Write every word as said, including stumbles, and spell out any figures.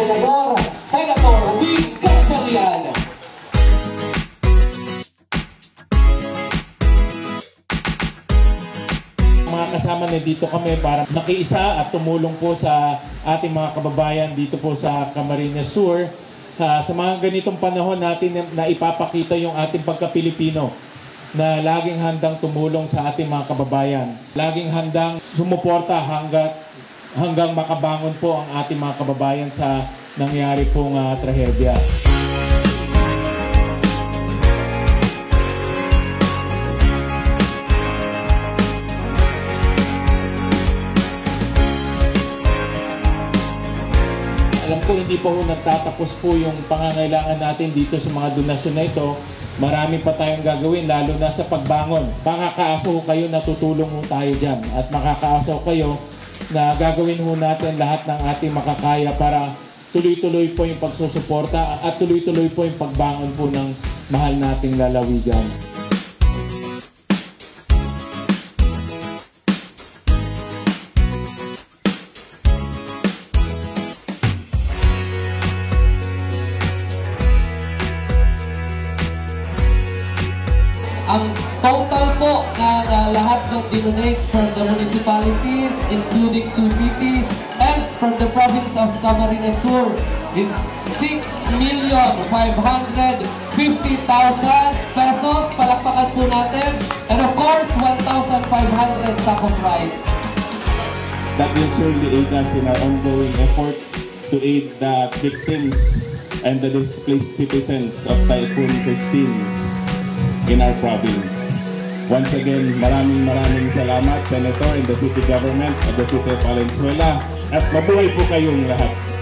Senador, Senator Wing Gatchalian. Mga kasama na dito kami para nakiisa at tumulong po sa ating mga kababayan dito po sa Camarines Sur. Uh, sa mga ganitong panahon natin na ipapakita yung ating pagka-Pilipino na laging handang tumulong sa ating mga kababayan. Laging handang sumuporta hanggang, hanggang makabangon po ang ating mga kababayan sa nangyari pong uh, trahedya. Alam ko hindi pa po nagtatapos po yung pangangailangan natin dito sa mga donasyon na ito. Marami pa tayong gagawin, lalo na sa pagbangon. Makakaasaw kayo na tutulong ho tayo dyan. At makakaasaw kayo na gagawin ho natin lahat ng ating makakaya para tuloy-tuloy po yung pagsusuporta at tuloy-tuloy po yung pagbangon po ng mahal nating lalawigan. Ang total po ng uh, lahat ng dinonate from the municipalities, including two cities, and from the province of Camarines Sur is six million five hundred fifty thousand pesos. Palakpakan po natin. And of course, one thousand five hundred sack of rice. That will surely aid us in our ongoing efforts to aid the victims and the displaced citizens of Typhoon Christine in our province. Once again, maraming maraming salamat, Senator, and the city government of the city of Valenzuela. At mabuhay po kayong lahat.